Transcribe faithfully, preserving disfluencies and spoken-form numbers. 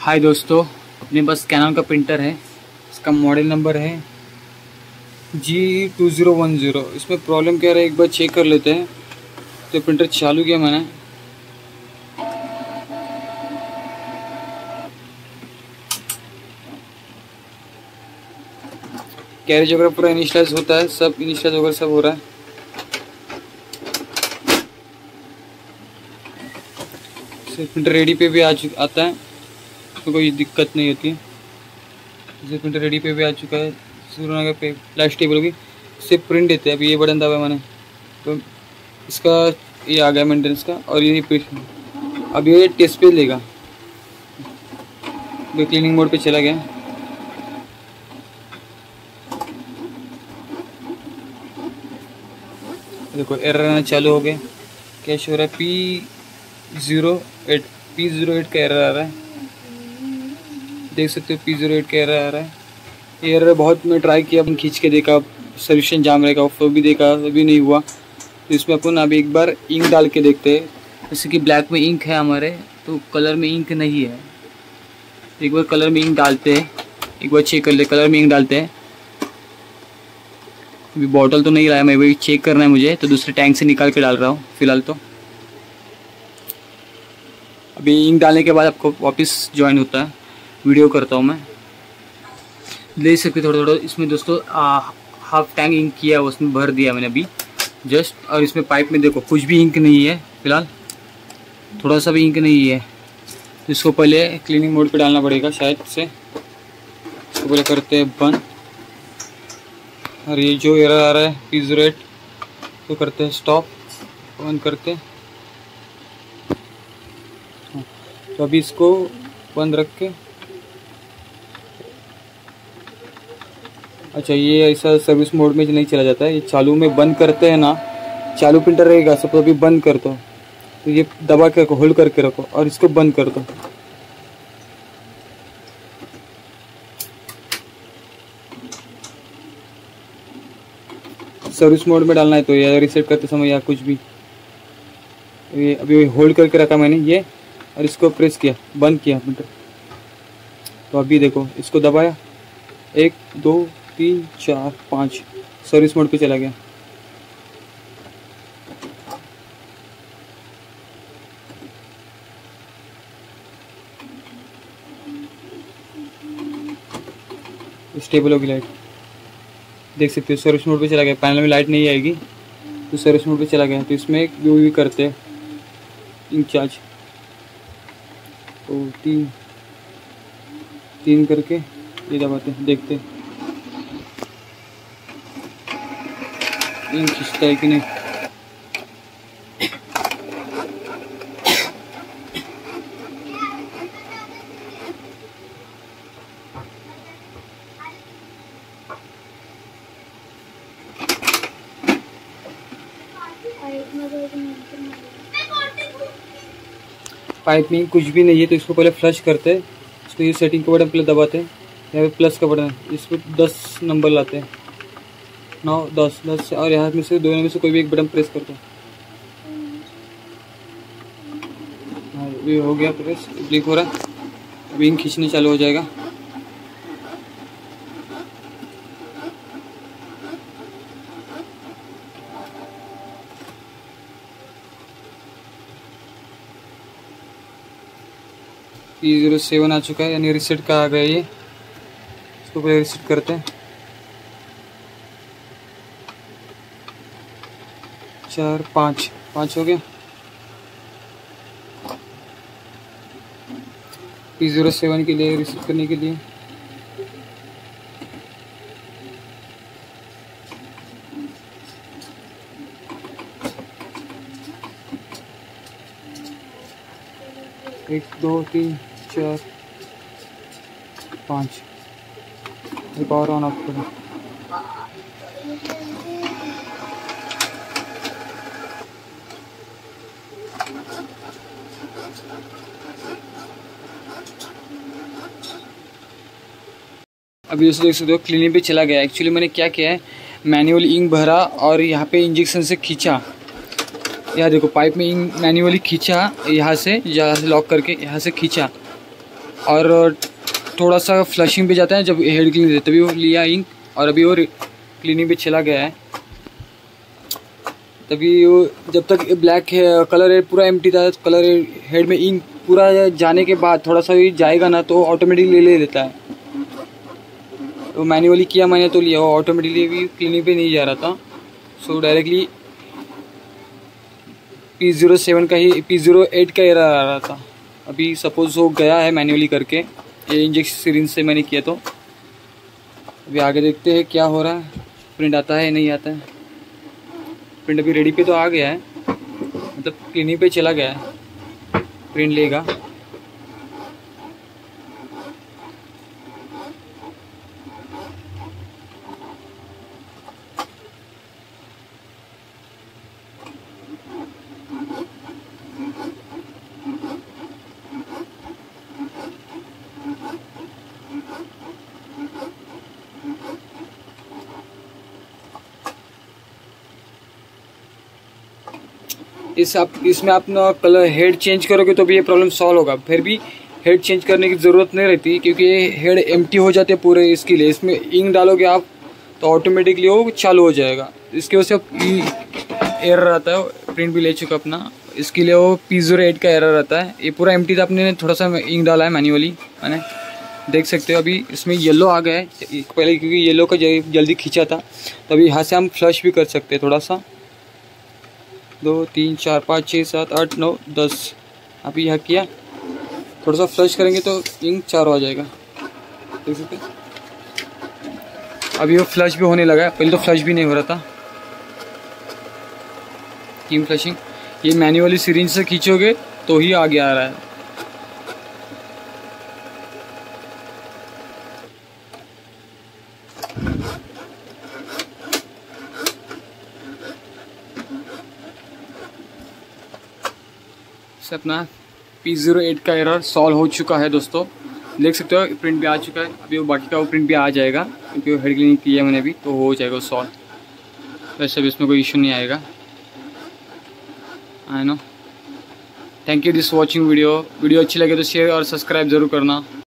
हाय दोस्तों, अपने पास कैनन का प्रिंटर है। इसका मॉडल नंबर है G two zero one zero. इसमें प्रॉब्लम क्या रहा है एक बार चेक कर लेते हैं। तो प्रिंटर चालू किया मैंने, कैरेज वगैरह पूरा इनिशियलाइज होता है, सब इनिशियलाइज वगैरह सब हो रहा है। प्रिंटर रेडी पे भी आ चुका आता है, तो कोई दिक्कत नहीं होती है। जैसे प्रिंटर रेडी पे भी आ चुका है, सूर्य पे लास्ट टेबल भी इससे प्रिंट देते हैं। अभी ये बटन दबा मैंने तो इसका ये आ गया मेंटेनेंस का, और ये प्रिंट अब ये टेस्ट पे लेगा। ये क्लीनिंग मोड पे चला गया। देखो एरर आना चालू हो गया। क्या शो हो रहा है? P zero eight P zero eight का एरर आ रहा है, देख सकते हो। पी ज़ीरो एट का एरर आ रहा है। ये एरर बहुत मैं ट्राई किया, अपन खींच के देखा सॉल्यूशन जाम रहेगा, वो भी देखा, अभी नहीं हुआ। तो इसमें अपन अभी एक बार इंक डाल के देखते हैं। जैसे कि ब्लैक में इंक है हमारे, तो कलर में इंक नहीं है। एक बार कलर में इंक डालते हैं, एक बार चेक कर ले। कलर में इंक डालते हैं। अभी बॉटल तो नहीं लाया मैं, वही चेक करना है मुझे, तो दूसरे टैंक से निकाल के डाल रहा हूँ फिलहाल। तो अभी इंक डालने के बाद आपको वापस ज्वाइन होता है, वीडियो करता हूँ मैं। ले सकते थोड़ा थोड़ा इसमें दोस्तों। हाफ टैंक इंक किया है, उसमें भर दिया मैंने अभी जस्ट। और इसमें पाइप में देखो कुछ भी इंक नहीं है फिलहाल, थोड़ा सा भी इंक नहीं है। तो इसको पहले क्लीनिंग मोड पे डालना पड़ेगा शायद से। इसको पहले करते हैं बंद। और ये जो एरर आ रहा है पी ज़ीरो एट, तो करते हैं स्टॉप, बंद करते हैं। तो अभी इसको बंद रख के, अच्छा ये ऐसा सर्विस मोड में नहीं चला जाता है, ये चालू में बंद करते हैं ना। चालू प्रिंटर रहेगा सब, अभी बंद कर दो, तो ये दबा के रखो, होल्ड करके रखो और इसको बंद कर दो। सर्विस मोड में डालना है तो या रिसेट करते समय या कुछ भी। ये अभी होल्ड करके रखा मैंने ये, और इसको प्रेस किया, बंद किया प्रिंटर। तो अभी देखो इसको दबाया, एक दो तीन चार पाँच, सर्विस मोड पे चला गया। स्टेबल होगी लाइट, देख सकते हो। सर्विस मोड पे चला गया, पैनल में लाइट नहीं आएगी तो सर्विस मोड पे चला गया। तो इसमें व्यू भी करते हैं इंचार्ज, तो तीन तीन करके ये दबाते हैं, देखते हैं इन खींचता है कि नहीं। पाइप में कुछ भी नहीं है, तो इसको पहले फ्लश करते हैं। इसको ये सेटिंग का बटन पहले दबाते हैं, यहाँ पे प्लस का बटन है, इस पर दस नंबर लाते हैं, नौ दस दस से, और यहाँ में से दोनों में से कोई भी एक बटन प्रेस करते हैं। हाँ ये हो गया प्रेस, ब्लिंक हो रहा है। अभी इंक खींचने चालू हो जाएगा। पी ज़ीरो सेवन आ चुका है, यानी रिसेट का आ गया ये। इसको पहले रिसेट करते हैं। चार पाँच पाँच हो गया। पी ज़ीरो सेवन के लिए रिसेट करने के लिए एक दो तीन चार पाँच, एक और ऑन ऑफ करें। अभी दोस्तों देख सकते हो क्लीनिंग पे चला गया। एक्चुअली मैंने क्या किया है, मैनुअल इंक भरा और यहाँ पे इंजेक्शन से खींचा। यहाँ देखो पाइप में इंक मैन्युअली खींचा, यहाँ से यहाँ से लॉक करके यहाँ से खींचा और थोड़ा सा फ्लशिंग पे जाता है जब हेड क्लीन, तभी वो लिया इंक, और अभी वो क्लीनिंग पे चला गया है। तभी वो जब तक ब्लैक कलर हेड पूरा एम्प्टी था, कलर हेड में इंक पूरा जाने के बाद थोड़ा सा भी जाएगा ना तो ऑटोमेटिकली ले लेता है। तो मैन्युअली किया मैंने तो लिया, वो ऑटोमेटिकली भी क्लीनिंग पे नहीं जा रहा था। So directly P zero seven का ही पी ज़ीरो एट का एरर आ रहा था। अभी सपोज हो गया है मैन्युअली करके, ये इंजेक्शन सिरिंज से मैंने किया। तो अभी आगे देखते हैं क्या हो रहा है, प्रिंट आता है नहीं आता है। प्रिंट अभी रेडी पे तो आ गया है, मतलब क्लीनिंग पे चला गया है, प्रिंट लेगा। इस आप इसमें आप ना कलर हेड चेंज करोगे तो भी ये प्रॉब्लम सॉल्व होगा। फिर भी हेड चेंज करने की ज़रूरत नहीं रहती, क्योंकि ये हेड एम्प्टी हो जाते हैं पूरे। इसके लिए इसमें इंक डालोगे आप तो ऑटोमेटिकली वो चालू हो जाएगा। इसकी वजह से एरर आता है। प्रिंट भी ले चुका अपना, इसके लिए वो पी ज़ीरो एट का एरर आता है। ये पूरा एम्प्टी था, अपने थोड़ा सा इंक डाला है मैन्युअली मैंने, देख सकते हो। अभी इसमें येलो आ गया है पहले, क्योंकि येलो का जल्दी खींचा था। तो अभी यहाँ से हम फ्लश भी कर सकते हैं थोड़ा सा, दो तीन चार पाँच छः सात आठ नौ दस। अभी यहाँ किया, थोड़ा सा फ्लश करेंगे तो इंक चार आ जाएगा, देख सकते हैं। अभी वो फ्लश भी होने लगा है, पहले तो फ्लश भी नहीं हो रहा था। इंक फ्लशिंग ये मैन्युअली सिरिंज से खींचोगे तो ही आगे आ रहा है। से अपना पी ज़ीरो एट का एरर सॉल्व हो चुका है दोस्तों, देख सकते हो। प्रिंट भी आ चुका है। अभी वो बाकी का वो प्रिंट भी आ जाएगा, क्योंकि वो हेड क्लीनिंग किया मैंने अभी, तो हो जाएगा सॉल्व। वैसे भी इसमें कोई इशू नहीं आएगा, I know. Thank you this watching video. Video अच्छी लगे तो शेयर और सब्सक्राइब ज़रूर करना।